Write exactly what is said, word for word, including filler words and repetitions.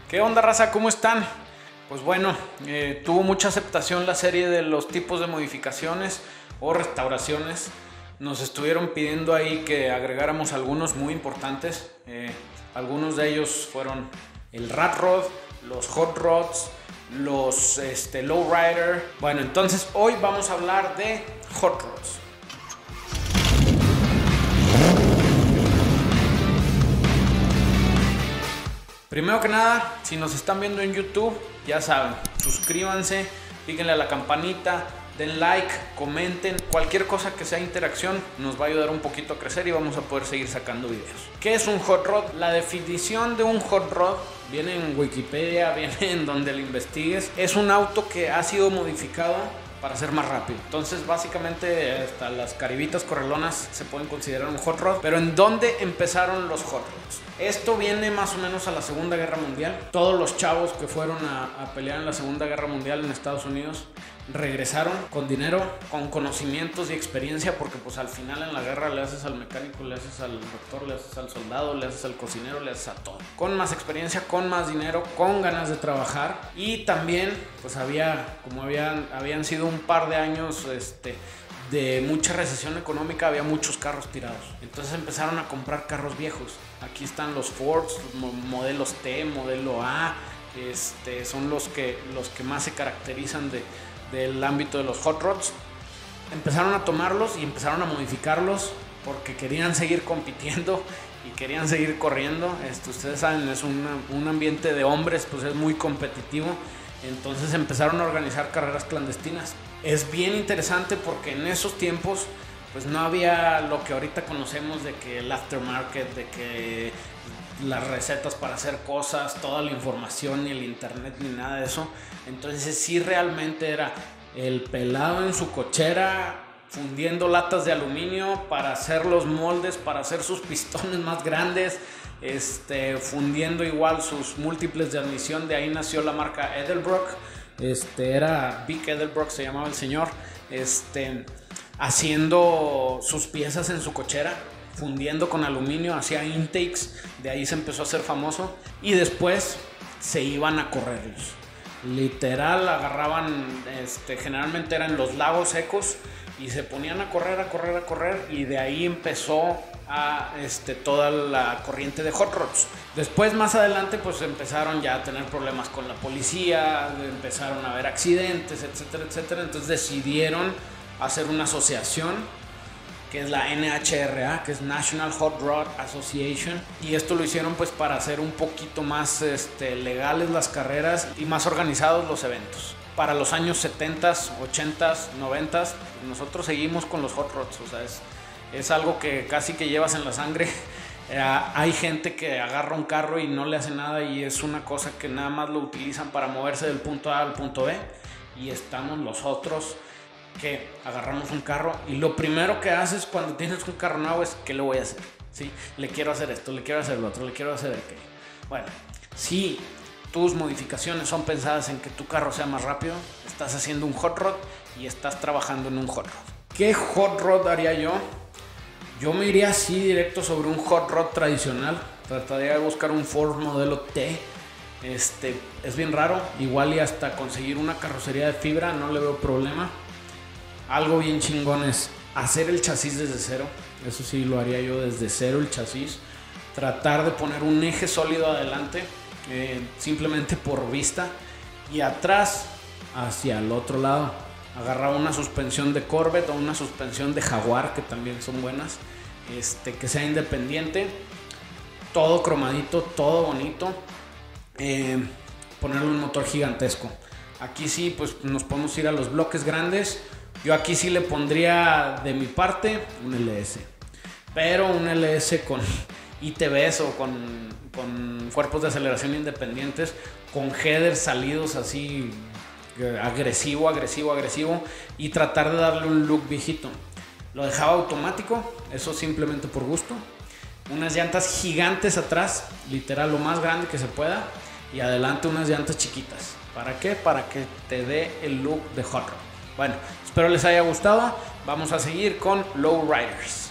¿Qué onda, raza? ¿Cómo están? Pues bueno, eh, tuvo mucha aceptación la serie de los tipos de modificaciones o restauraciones. Nos estuvieron pidiendo ahí que agregáramos algunos muy importantes. Eh, algunos de ellos fueron el Rat Rod, los Hot Rods, los este, Lowrider. Bueno, entonces hoy vamos a hablar de Hot Rods. Primero que nada, si nos están viendo en YouTube, ya saben, suscríbanse, píquenle a la campanita, den like, comenten, cualquier cosa que sea interacción nos va a ayudar un poquito a crecer y vamos a poder seguir sacando videos. ¿Qué es un hot rod? La definición de un hot rod viene en Wikipedia, viene en donde lo investigues. Es un auto que ha sido modificado para ser más rápido. Entonces básicamente hasta las caribitas correlonas se pueden considerar un hot rod. Pero ¿en dónde empezaron los hot rods? Esto viene más o menos a la Segunda Guerra Mundial. Todos los chavos que fueron a, a pelear en la Segunda Guerra Mundial en Estados Unidos regresaron con dinero, con conocimientos y experiencia, porque pues al final en la guerra le haces al mecánico, le haces al doctor, le haces al soldado, le haces al cocinero, le haces a todo. Con más experiencia, con más dinero, con ganas de trabajar. Y también pues había, como habían, habían sido un par de años este, de mucha recesión económica, había muchos carros tirados. Entonces empezaron a comprar carros viejos. Aquí están los Fords, modelos T, modelo A, este, son los que, los que más se caracterizan de del ámbito de los hot rods. Empezaron a tomarlos y empezaron a modificarlos porque querían seguir compitiendo y querían seguir corriendo. Esto, ustedes saben, es una, un ambiente de hombres, pues es muy competitivo. Entonces empezaron a organizar carreras clandestinas. Es bien interesante porque en esos tiempos pues no había lo que ahorita conocemos de que el aftermarket, de que las recetas para hacer cosas, toda la información, ni el internet, ni nada de eso. Entonces sí, realmente era el pelado en su cochera fundiendo latas de aluminio para hacer los moldes, para hacer sus pistones más grandes, este, fundiendo igual sus múltiples de admisión. De ahí nació la marca Edelbrock. Este, era Vic Edelbrock, se llamaba el señor, este, haciendo sus piezas en su cochera, fundiendo con aluminio, hacía intakes. De ahí se empezó a hacer famoso y después se iban a correrlos. Literal, agarraban, este, generalmente eran los lagos secos y se ponían a correr, a correr, a correr, y de ahí empezó a este, toda la corriente de hot rods. Después, más adelante, pues empezaron ya a tener problemas con la policía, empezaron a haber accidentes, etcétera, etcétera. Entonces decidieron hacer una asociación que es la N H R A, que es National Hot Rod Association, y esto lo hicieron pues para hacer un poquito más este, legales las carreras y más organizados los eventos. Para los años setenta, ochenta, noventa, nosotros seguimos con los hot rods, o sea, es, es algo que casi que llevas en la sangre. Eh, hay gente que agarra un carro y no le hace nada y es una cosa que nada más lo utilizan para moverse del punto A al punto B, y estamos los otros que agarramos un carro y lo primero que haces cuando tienes un carro nuevo es ¿qué le voy a hacer? ¿Sí? Le quiero hacer esto, le quiero hacer lo otro, le quiero hacer aquello. Bueno, si tus modificaciones son pensadas en que tu carro sea más rápido, estás haciendo un hot rod y estás trabajando en un hot rod. ¿Qué hot rod haría yo? Yo me iría así directo sobre un hot rod tradicional. Trataría de buscar un Ford modelo T. Este, es bien raro, igual y hasta conseguir una carrocería de fibra no le veo problema. Algo bien chingón es hacer el chasis desde cero. Eso sí lo haría yo desde cero, el chasis. Tratar de poner un eje sólido adelante, eh, simplemente por vista, y atrás hacia el otro lado agarrar una suspensión de Corvette o una suspensión de Jaguar, que también son buenas, este, que sea independiente, todo cromadito, todo bonito, eh, ponerle un motor gigantesco. Aquí sí pues nos podemos ir a los bloques grandes. Yo aquí sí le pondría de mi parte un L S, pero un L S con I T Bs o con, con cuerpos de aceleración independientes, con headers salidos así agresivo, agresivo, agresivo, y tratar de darle un look viejito. Lo dejaba automático, eso simplemente por gusto. Unas llantas gigantes atrás, literal lo más grande que se pueda, y adelante unas llantas chiquitas. ¿Para qué? Para que te dé el look de hot rod. Bueno, espero les haya gustado. Vamos a seguir con Lowriders.